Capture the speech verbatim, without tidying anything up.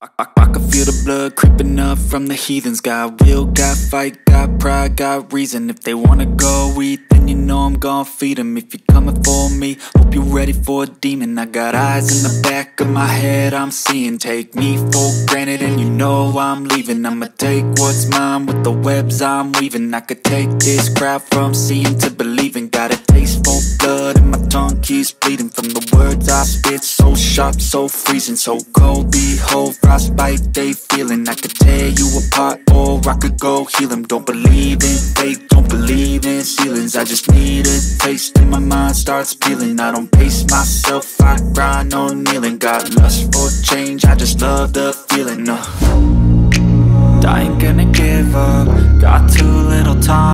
I, I can feel the blood creeping up from the heathens. Got will, got fight, got pride, got reason. If they wanna go eat, then you know I'm gon' feed them. If you're coming for me, hope you're ready for a demon. I got eyes in the back of my head, I'm seeing. Take me for granted and you know I'm leaving. I'ma take what's mine with the webs I'm weaving. I could take this crowd from seeing to believing. Got a taste for blood and my tongue keeps bleeding from the words I spit. So sharp, so freezing, so cold. Behold, frostbite they feeling. I could tear you apart or I could go heal them. Don't believe in fate, don't believe in ceilings. I just need a taste and my mind starts peeling. I don't pace myself, I grind on kneeling. Got lust for change, I just love the feeling. uh. I ain't gonna give up, got too little time.